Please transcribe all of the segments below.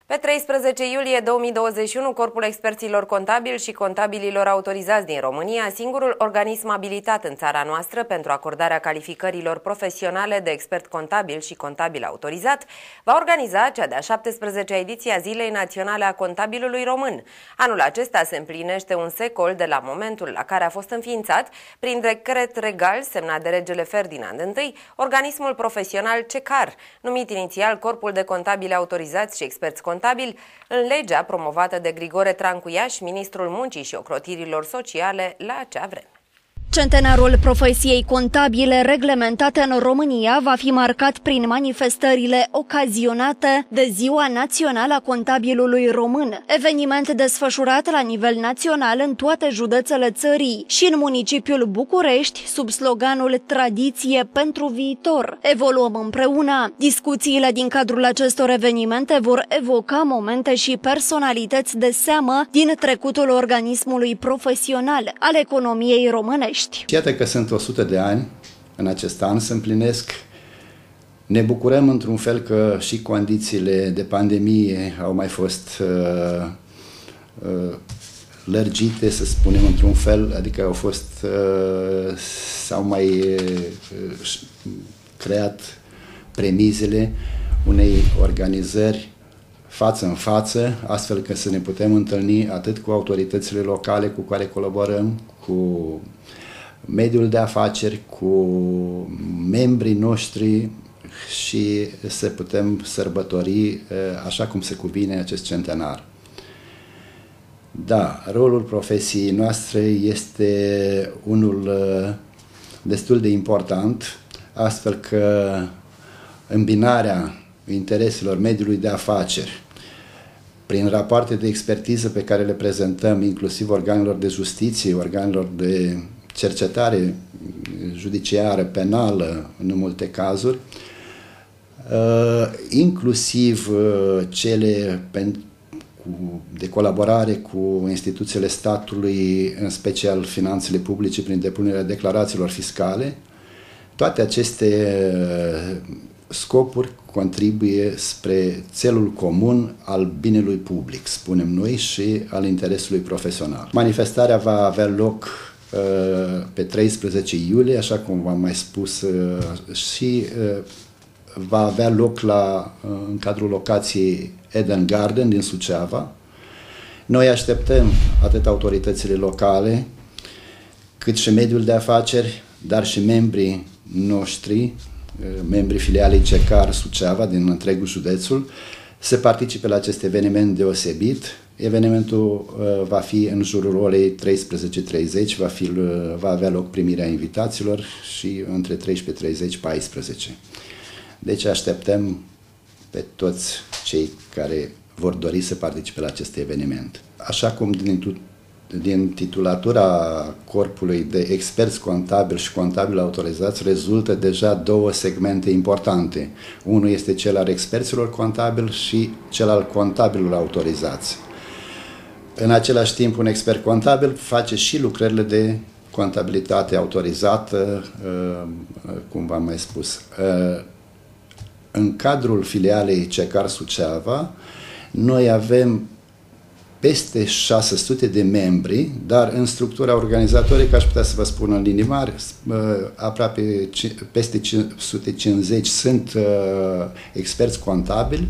Pe 13 iulie 2021, Corpul Experților Contabili și Contabililor Autorizați din România, singurul organism abilitat în țara noastră pentru acordarea calificărilor profesionale de expert contabil și contabil autorizat, va organiza cea de-a 17-a ediție a Zilei Naționale a Contabilului Român. Anul acesta se împlinește un secol de la momentul la care a fost înființat, prin decret regal semnat de regele Ferdinand I, organismul profesional CECAR, numit inițial Corpul de Contabili Autorizați și Experți Contabili, în legea promovată de Grigore Trancuiaș, ministrul Muncii și Ocrotirilor Sociale la acea vreme. Centenarul profesiei contabile reglementate în România va fi marcat prin manifestările ocazionate de Ziua Națională a Contabilului Român, eveniment desfășurat la nivel național în toate județele țării și în municipiul București, sub sloganul Tradiție pentru viitor. Evoluăm împreună. Discuțiile din cadrul acestor evenimente vor evoca momente și personalități de seamă din trecutul organismului profesional al economiei românești. Iată că sunt 100 de ani, în acest an se împlinesc. Ne bucurăm într-un fel că și condițiile de pandemie au mai fost lărgite, să spunem într-un fel, adică au fost, s-au mai creat premisele unei organizări față în față, astfel că să ne putem întâlni atât cu autoritățile locale cu care colaborăm, cu mediul de afaceri, cu membrii noștri și să putem sărbători așa cum se cuvine acest centenar. Da, rolul profesiei noastre este unul destul de important, astfel că îmbinarea intereselor mediului de afaceri prin rapoarte de expertiză pe care le prezentăm inclusiv organelor de justiție, organelor de cercetare judiciară, penală, în multe cazuri, inclusiv cele de colaborare cu instituțiile statului, în special finanțele publice, prin depunerea declarațiilor fiscale. Toate aceste scopuri contribuie spre țelul comun al binelui public, spunem noi, și al interesului profesional. Manifestarea va avea loc pe 13 iulie, așa cum v-am mai spus, și va avea loc în cadrul locației Eden Garden din Suceava. Noi așteptăm atât autoritățile locale, cât și mediul de afaceri, dar și membrii noștri, membrii filialei CECAR Suceava din întregul județul, să participe la acest eveniment deosebit. Evenimentul va fi în jurul orei 13:30, va avea loc primirea invitaților și între 13:30-14. Deci așteptăm pe toți cei care vor dori să participe la acest eveniment. Așa cum din titulatura Corpului de Experți Contabili și Contabili Autorizați rezultă deja două segmente importante. Unul este cel al experților contabili și cel al contabililor autorizați. În același timp, un expert contabil face și lucrările de contabilitate autorizată, cum v-am mai spus. În cadrul filialei CECAR Suceava, noi avem peste 600 de membri, dar în structura organizatorică, aș putea să vă spun în linii mari, peste 150 sunt experți contabili,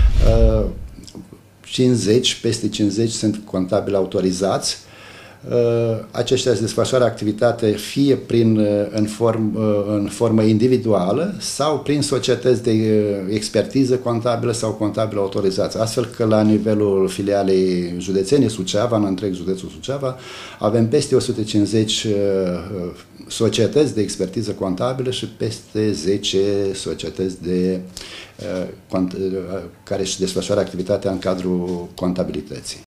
peste 50 sunt contabili autorizați. Aceștia se desfășoară activitate fie în formă individuală sau prin societăți de expertiză contabilă sau contabili autorizați. Astfel că la nivelul filialei județene Suceava, în întreg județul Suceava, avem peste 150 societăți de expertiză contabilă și peste 10 societăți care își desfășoară activitatea în cadrul contabilității.